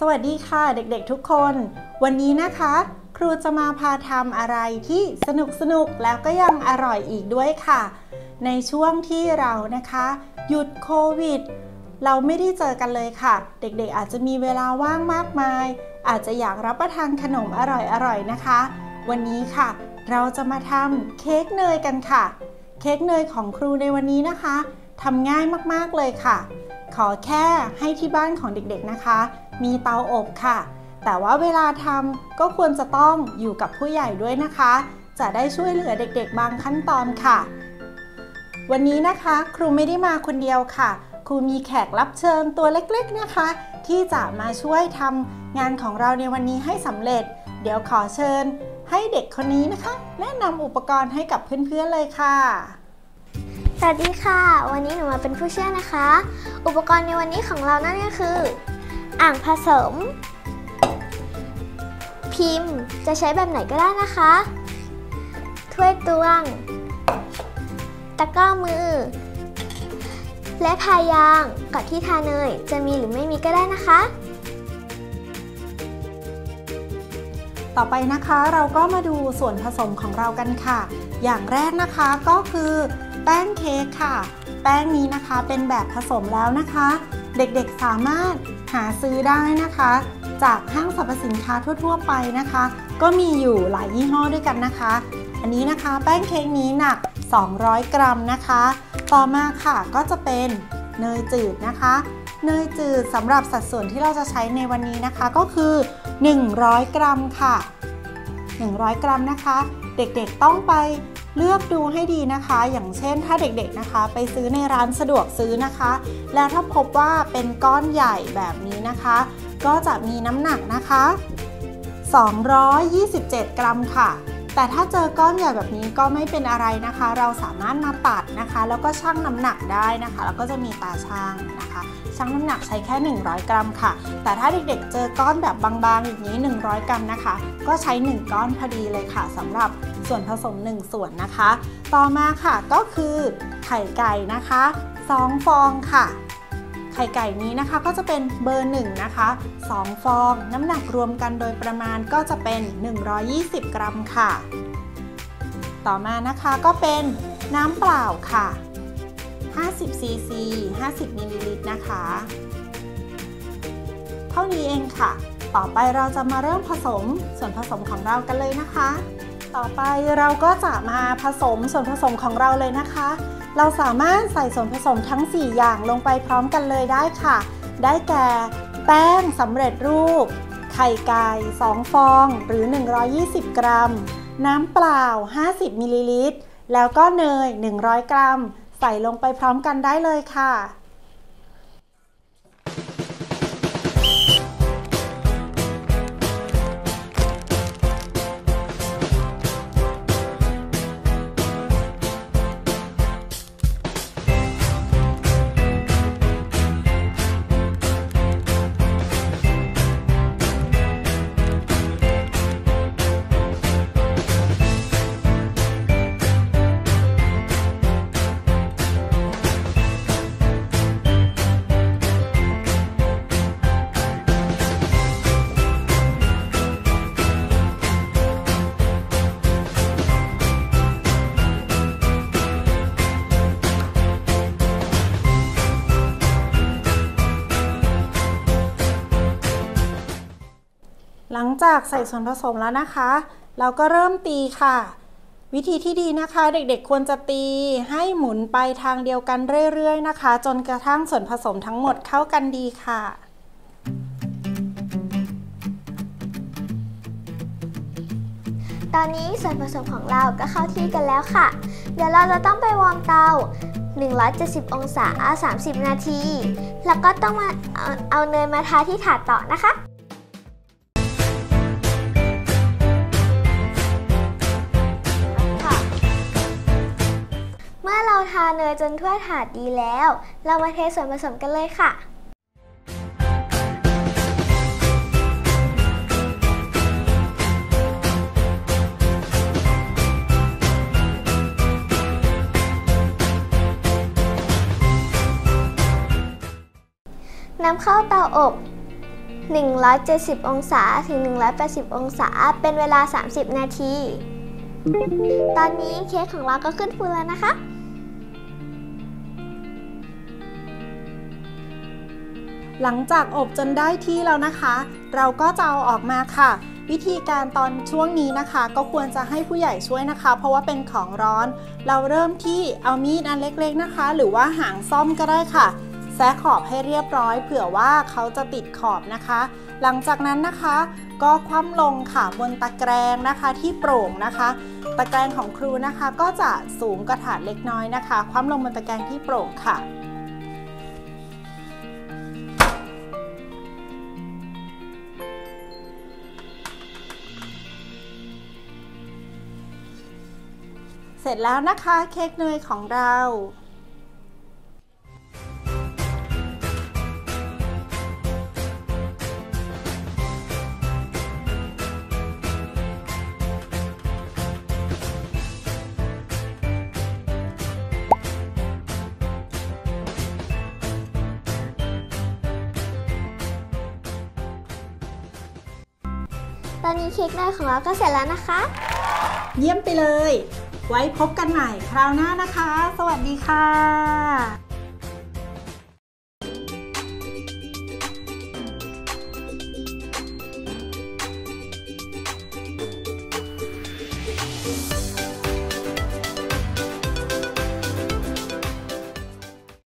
สวัสดีค่ะเด็กๆทุกคนวันนี้นะคะครูจะมาพาทำอะไรที่สนุกแล้วก็ยังอร่อยอีกด้วยค่ะในช่วงที่เรานะคะหยุดโควิดเราไม่ได้เจอกันเลยค่ะเด็กๆอาจจะมีเวลาว่างมากมายอาจจะอยากรับประทานขนมอร่อยนะคะวันนี้ค่ะเราจะมาทำเค้กเนยกันค่ะเค้กเนยของครูในวันนี้นะคะทำง่ายมากๆเลยค่ะขอแค่ให้ที่บ้านของเด็กๆนะคะมีเตาอบค่ะแต่ว่าเวลาทำก็ควรจะต้องอยู่กับผู้ใหญ่ด้วยนะคะจะได้ช่วยเหลือเด็กๆบางขั้นตอนค่ะวันนี้นะคะครูไม่ได้มาคนเดียวค่ะครูมีแขกรับเชิญตัวเล็กๆนะคะที่จะมาช่วยทำงานของเราในวันนี้ให้สำเร็จเดี๋ยวขอเชิญให้เด็กคนนี้นะคะแนะนำอุปกรณ์ให้กับเพื่อนๆเลยค่ะสวัสดีค่ะวันนี้หนูมาเป็นผู้ช่วยนะคะอุปกรณ์ในวันนี้ของเรานั่นก็คืออ่างผสมพิมพ์จะใช้แบบไหนก็ได้นะคะถ้วยตวงตะกร้อมือและทายางกับที่ทาเนยจะมีหรือไม่มีก็ได้นะคะต่อไปนะคะเราก็มาดูส่วนผสมของเรากันค่ะอย่างแรกนะคะก็คือแป้งเค้กค่ะแป้งนี้นะคะเป็นแบบผสมแล้วนะคะเด็กๆสามารถหาซื้อได้นะคะจากห้างสรรพสินค้าทั่วๆไปนะคะก็มีอยู่หลายยี่ห้อด้วยกันนะคะอันนี้นะคะแป้งเค้กนี้หนัก200 กรัมนะคะต่อมาค่ะก็จะเป็นเนยจืดนะคะเนยจืดสำหรับสัดส่วนที่เราจะใช้ในวันนี้นะคะก็คือ100 กรัมค่ะ100 กรัมนะคะเด็กๆต้องไปเลือกดูให้ดีนะคะอย่างเช่นถ้าเด็กๆนะคะไปซื้อในร้านสะดวกซื้อนะคะแล้วถ้าพบว่าเป็นก้อนใหญ่แบบนี้นะคะก็จะมีน้ำหนักนะคะ227 กรัมค่ะแต่ถ้าเจอก้อนใหญ่แบบนี้ก็ไม่เป็นอะไรนะคะเราสามารถมาตัดนะคะแล้วก็ชั่งน้ำหนักได้นะคะแล้วก็จะมีตาชั่งนะคะชั่งน้ำหนักใช้แค่100 กรัมค่ะแต่ถ้าเด็กๆเจอก้อนแบบบางๆอย่างนี้100 กรัมนะคะก็ใช้1ก้อนพอดีเลยค่ะสำหรับส่วนผสม1ส่วนนะคะต่อมาค่ะก็คือไข่ไก่นะคะ2 ฟองค่ะไข่ไก่นี้นะคะก็จะเป็นเบอร์1นะคะ2 ฟองน้ำหนักรวมกันโดยประมาณก็จะเป็น120 กรัมค่ะต่อมานะคะก็เป็นน้ำเปล่าค่ะ50 ซีซี 50 มิลลิลิตรนะคะเท่านี้เองค่ะต่อไปเราจะมาเริ่มผสมส่วนผสมของเรากันเลยนะคะต่อไปเราก็จะมาผสมส่วนผสมของเราเลยนะคะเราสามารถใส่ส่วนผสมทั้ง4อย่างลงไปพร้อมกันเลยได้ค่ะได้แก่แป้งสำเร็จรูปไข่ไก่2 ฟองหรือ120 กรัมน้ำเปล่า50 มิลลิลิตรแล้วก็เนย100 กรัมใส่ลงไปพร้อมกันได้เลยค่ะหลังจากใส่ส่วนผสมแล้วนะคะเราก็เริ่มตีค่ะวิธีที่ดีนะคะเด็กๆควรจะตีให้หมุนไปทางเดียวกันเรื่อยๆนะคะจนกระทั่งส่วนผสมทั้งหมดเข้ากันดีค่ะตอนนี้ส่วนผสมของเราก็เข้าที่กันแล้วค่ะเดี๋ยวเราจะต้องไปวอร์มเตา170 องศา30 นาทีแล้วก็ต้องมาเอาเนยมาทาที่ถาดต่อนะคะเมื่อเราทาเนยจนทั่วถาดดีแล้วเรามาเทส่วนผสมกันเลยค่ะนำเข้าเตาอบ 170 องศาถึง 180 องศาเป็นเวลา 30 นาที ตอนนี้เค้กของเราก็ขึ้นฟูแล้วนะคะหลังจากอบจนได้ที่แล้วนะคะ เราก็จะเอาออกมาค่ะ วิธีการตอนช่วงนี้นะคะก็ควรจะให้ผู้ใหญ่ช่วยนะคะ เพราะว่าเป็นของร้อนเราเริ่มที่เอามีดอันเล็กๆนะคะ หรือว่าหางซ่อมก็ได้ค่ะแซะขอบให้เรียบร้อยเผื่อว่าเขาจะติดขอบนะคะ หลังจากนั้นนะคะก็คว่ำลงค่ะบนตะแกรงนะคะที่โปร่งนะคะตะแกรงของครูนะคะก็จะสูงกระถาดเล็กน้อยนะคะคว่ำลงบนตะแกรงที่โปร่งค่ะเสร็จแล้วนะคะเค้กเนยของเราตอนนี้เค้กเนยของเราก็เสร็จแล้วนะคะเยี่ยมไปเลยไว้พบกันใหม่คราวหน้านะคะสวัสดีค่ะ